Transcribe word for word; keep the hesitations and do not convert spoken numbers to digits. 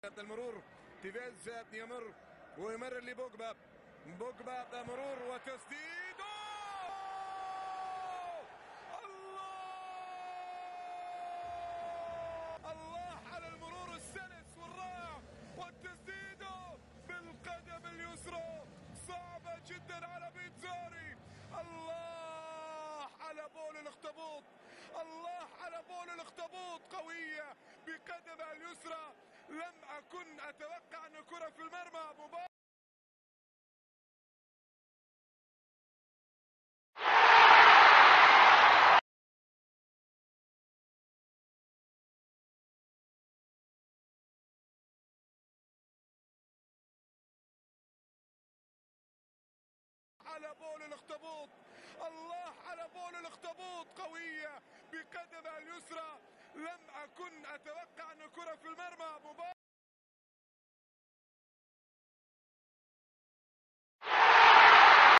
المرور تيفيز يمر ويمر لبوجبا. بوجبا مرور وتسديد. الله الله على المرور السلس والرائع والتسديد بالقدم اليسرى صعبة جدا على بيتزاري. الله على بول الاخطبوط، الله على بول الاخطبوط، قوية بقدمها اليسرى. لم أكن أتوقع أن كرة في المرمى. مباراة على بول الاخطبوط، الله على بول الاخطبوط، قوية بقدمها اليسرى. لم أكن أتوقع أن كرة في المرمى.